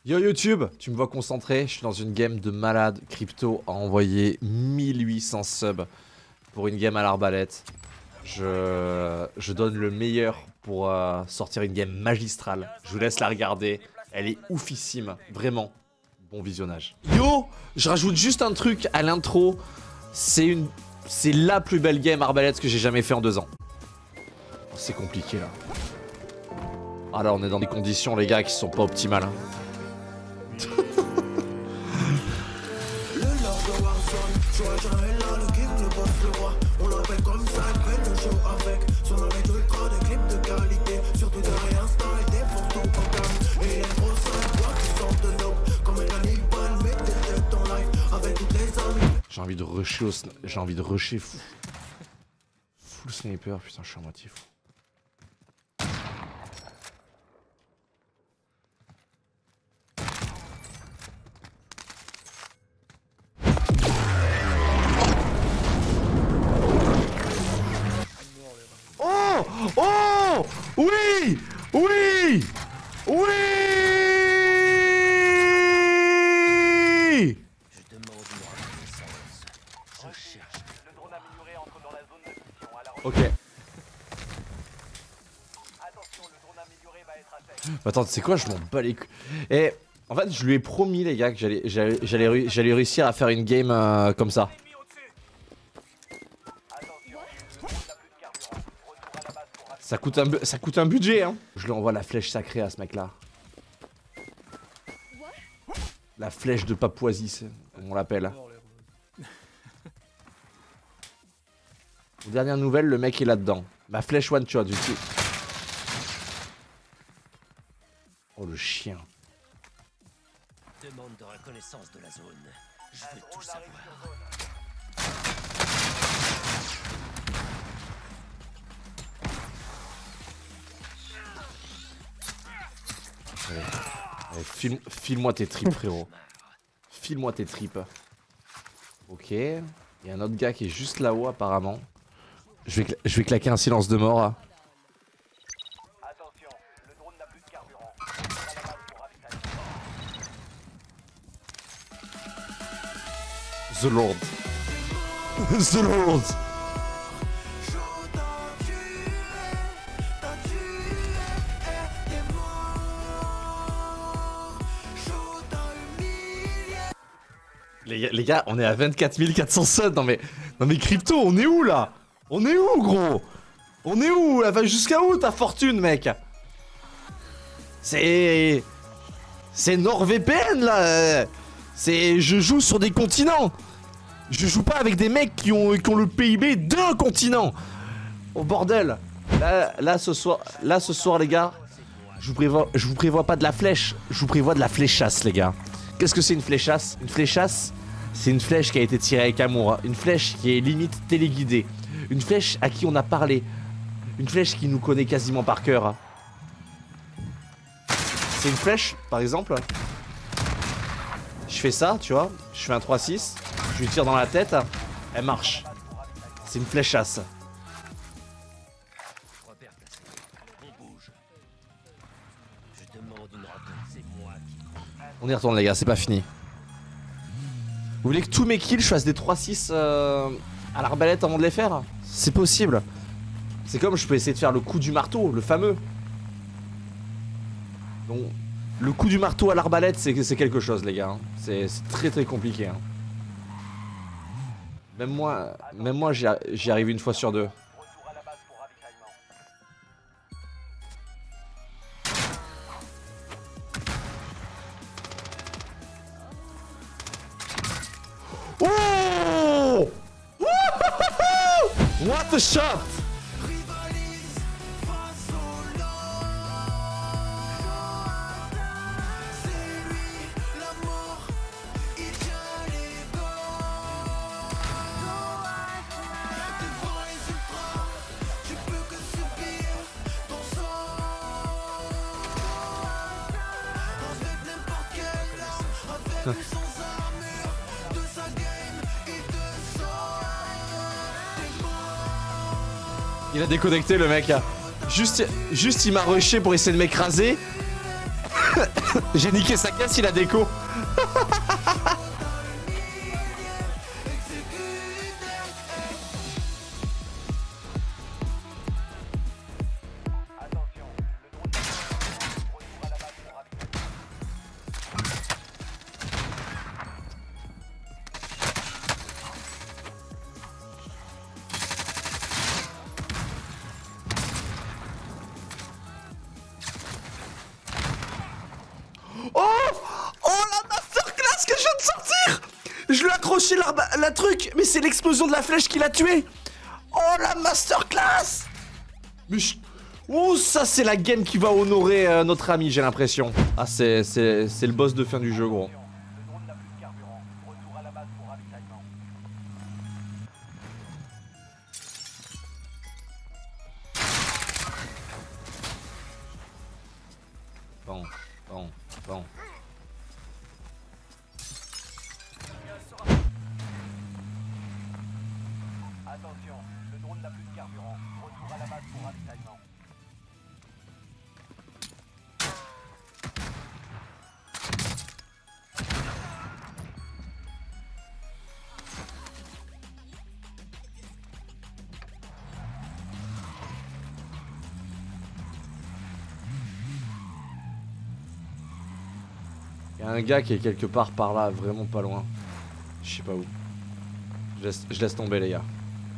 Yo YouTube, tu me vois concentré, je suis dans une game de malade. Crypto a envoyé 1800 subs pour une game à l'arbalète. Je donne le meilleur pour sortir une game magistrale. Je vous laisse la regarder, elle est oufissime, vraiment. Bon visionnage. Yo, je rajoute juste un truc à l'intro. C'est la plus belle game arbalète que j'ai jamais fait en 2 ans. Oh, c'est compliqué là. Ah là on est dans des conditions les gars qui sont pas optimales. Hein. J'ai envie de rusher j'ai envie de rusher full sniper, putain je suis à moitié fou. Oh! Oh! Oui! Oui! Oui! Ok. Attends, tu sais quoi, je m'en bats les couilles. Et en fait, je lui ai promis, les gars, que j'allais réussir à faire une game comme ça. Ça coûte un budget, hein. Je lui envoie la flèche sacrée à ce mec-là. La flèche de Papouasie, comme on l'appelle. Dernière nouvelle, le mec est là-dedans. Ma flèche one shot, du coup. Oh le chien. Demande de reconnaissance de la zone. Je veux tout savoir. Allez, file-moi tes tripes, frérot. File-moi tes tripes. Ok. Il y a un autre gars qui est juste là-haut, apparemment. Je vais claquer un silence de mort. Là. Attention, le drone n'a plus de carburant. The Lord. The Lord. Les gars, on est à 24 400 subs. Non mais crypto, on est où là? On est où gros? On est où? Elle va jusqu'à où ta fortune mec? C'est NordVPN là. Je joue sur des continents. Je joue pas avec des mecs qui ont le PIB d'un continent. Oh bordel. Là ce soir les gars, je vous prévois pas de la flèche, je vous prévois de la fléchasse les gars. Qu'est-ce que c'est une fléchasse? Une fléchasse, c'est une flèche qui a été tirée avec amour. Une flèche qui est limite téléguidée. Une flèche à qui on a parlé. Une flèche qui nous connaît quasiment par cœur. C'est une flèche, par exemple. Je fais ça, tu vois. Je fais un 3-6. Je lui tire dans la tête. Elle marche. C'est une fléchasse. On y retourne les gars, c'est pas fini. Vous voulez que tous mes kills je fasse des 3-6 à l'arbalète avant de les faire? C'est possible. C'est comme je peux essayer de faire le coup du marteau, le fameux. Donc le coup du marteau à l'arbalète c'est quelque chose les gars. Hein. C'est très très compliqué. Hein. Même moi j'y arrive une fois sur deux. Oh! What the shot! Il a déconnecté le mec. Juste il m'a rushé pour essayer de m'écraser. J'ai niqué sa caisse, il a déco. Attention, le drone n'a plus de carburant. Retour à la base pour ravitaillement. Oh! Oh la masterclass que je viens de sortir! Je lui ai accroché la truc, mais c'est l'explosion de la flèche qui l'a tué! Oh la masterclass! Mais oh, ça c'est la game qui va honorer notre ami, j'ai l'impression. Ah c'est le boss de fin du jeu, gros. Le drone n'a plus de carburant. Retour à la base pour ravitaillement. Bon, bon, bon. Attention, le drone n'a plus de carburant. Retour à la base pour ravitaillement. Il y a un gars qui est quelque part par là, vraiment pas loin. Je sais pas où. Je laisse tomber les gars.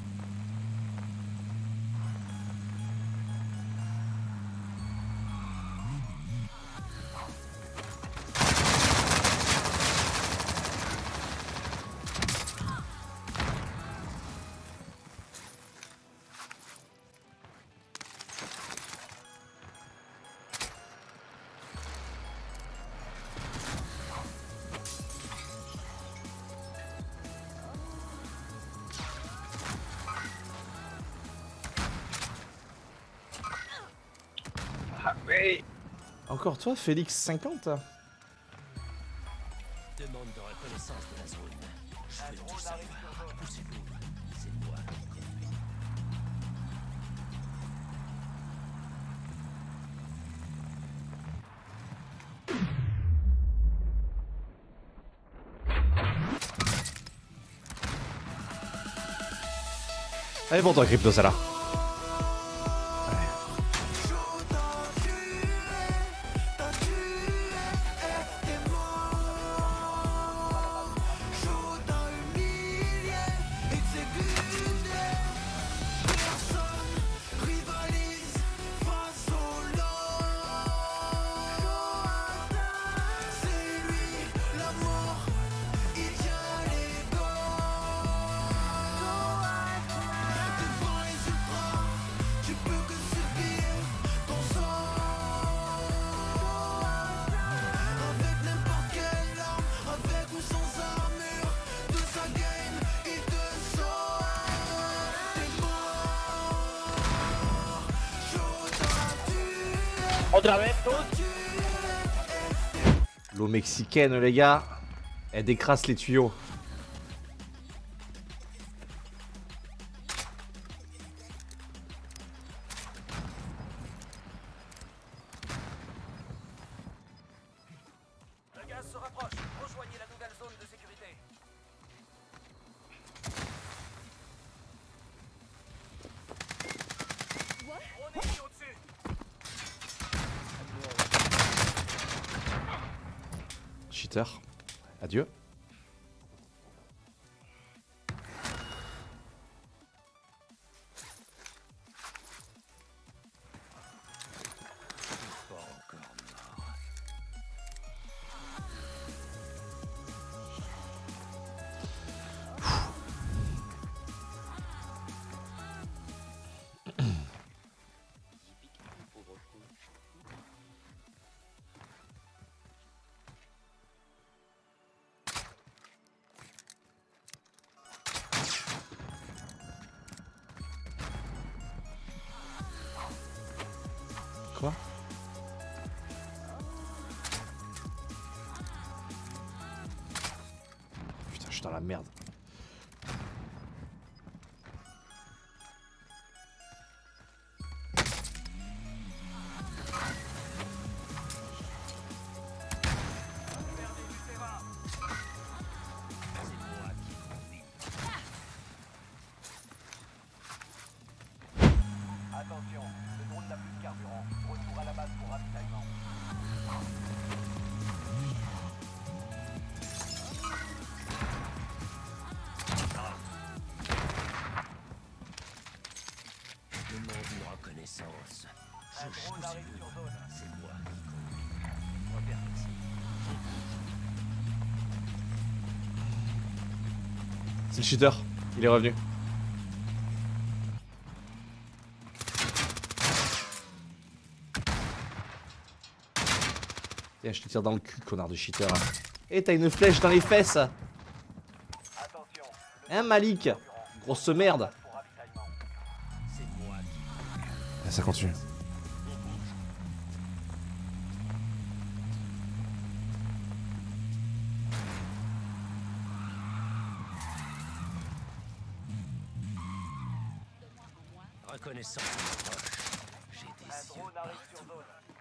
Encore toi, Félix 50? Demande de reconnaissance de la zone. Je veux tout savoir. Poussez-vous. C'est moi qui conduis. Allez, pour toi, Crypto, ça là. L'eau mexicaine, les gars, elle décrasse les tuyaux. Le gaz se rapproche. Rejoignez la nouvelle zone de sécurité. On est au-dessus. Cheater. Adieu. Quoi? Putain, je suis dans la merde. C'est le cheater, il est revenu. Tiens, je te tire dans le cul, connard de cheater. Eh, t'as une flèche dans les fesses. Attention, Hein, Malik? Grosse merde. pour ravitaillement. C'est moi qui... Ah, ça continue. Reconnaissance de proche. J'ai Un des yeux drone arrive sur partout. zone.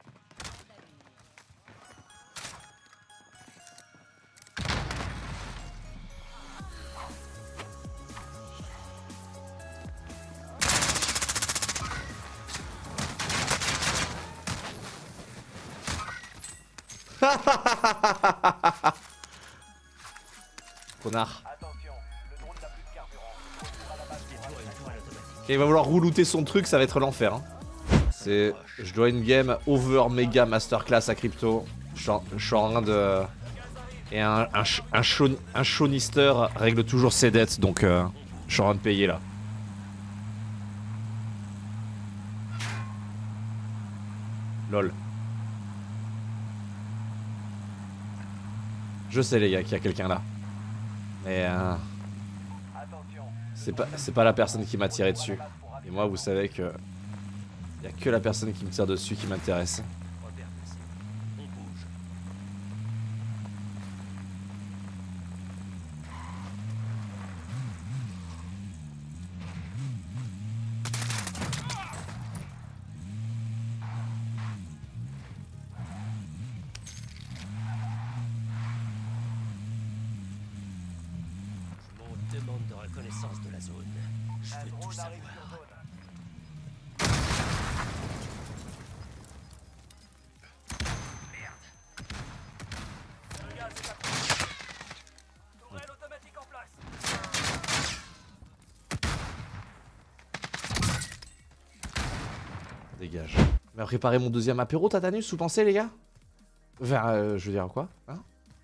Connard. Attention, le drone n'a plus de carburant. Retour à la base pour Déploie une toile automatique. Ok, il va vouloir roulouter son truc, ça va être l'enfer. Hein. C'est. Je dois une game over méga masterclass à crypto. Je suis en train de. Et un shownister règle toujours ses dettes, donc je suis en train de payer là. Lol. Je sais les gars qu'il y a quelqu'un là. Mais Attention, c'est pas la personne qui m'a tiré dessus. Et moi vous savez que y a que la personne qui me tire dessus qui m'intéresse. Repère placé. On bouge. Je m'en demande de reconnaissance de la zone. Je un veux tout drone arrive savoir. sur zone. Le gaz est approché. Tourelle automatique en place. Dégage. Mais préparer mon deuxième apéro, Tatanus, vous pensez les gars? Enfin, je veux dire quoi? Hein?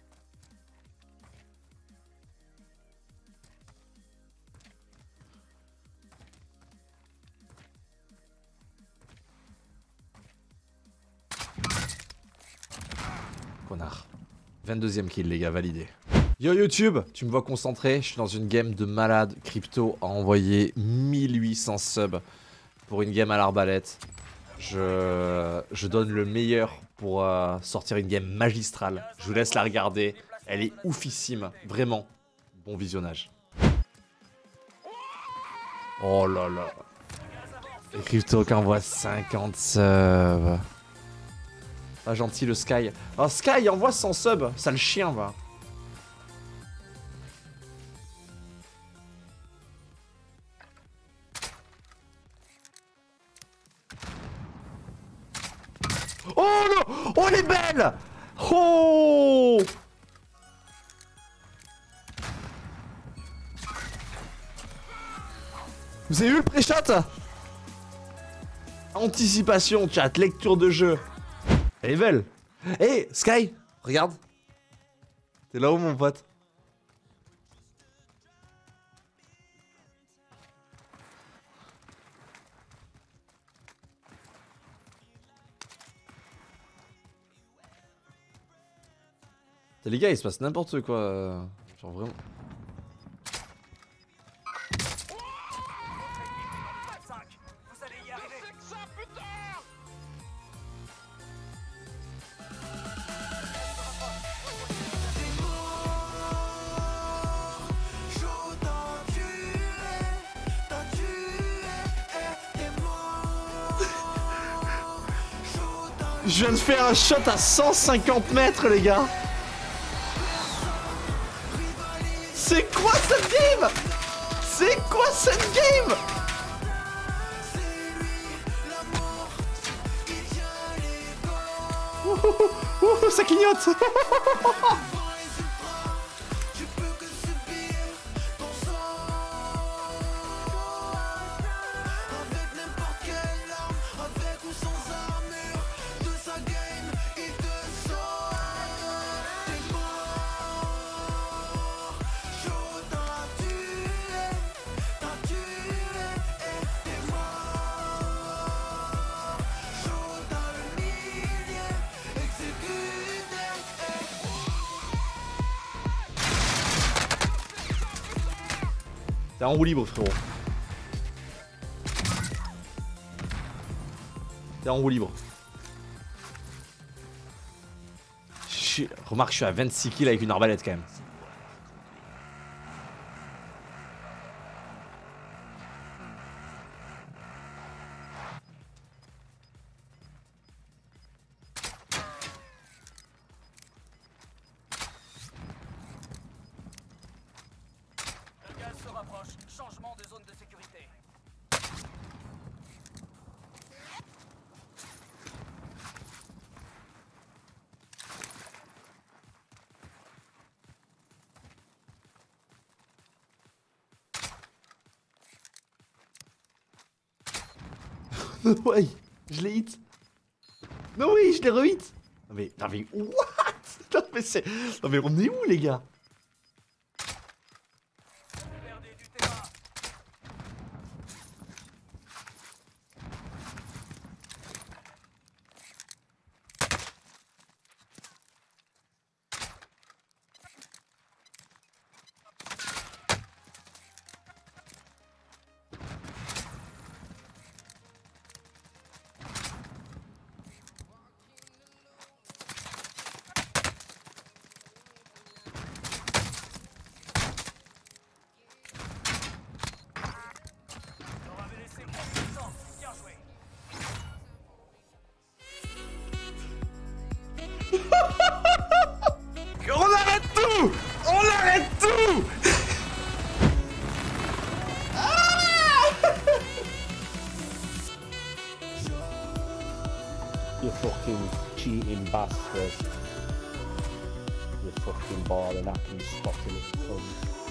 Connard. 22ème kill les gars, validé. Yo YouTube, tu me vois concentré, je suis dans une game de malade. Crypto a envoyé 1800 subs pour une game à l'arbalète. Je donne le meilleur pour sortir une game magistrale. Je vous laisse la regarder, elle est oufissime, vraiment. Bon visionnage. Oh là là. Et Crypto qui envoie 50 subs. Pas gentil le Sky. Oh Sky envoie 100 subs, sale chien va. Oh non! Oh elle est belle! Oh! Vous avez vu le pré-shot? Anticipation, chat, lecture de jeu. Elle est belle. Hey, Sky, regarde. T'es là-haut, mon pote. Les gars, il se passe n'importe quoi. Genre vraiment. Vous allez y arriver. Je viens de faire un shot à 150 mètres, les gars. C'est quoi cette game? C'est quoi cette game? Ouh, ça clignote. T'es en roue libre, frérot. T'es en roue libre. Remarque, je suis à 26 kills avec une arbalète quand même. Le gaz se rapproche. Changement de zone de sécurité. Ouais, je l'ai hit. Non oui, je l'ai re-hit. Non mais what? Non mais on est où les gars? Vous perdez du terrain. On avait laissé confiance. Bien joué. On arrête tout! On arrête tout! You fucking cheating bastard. You fucking ball and acting spotting it.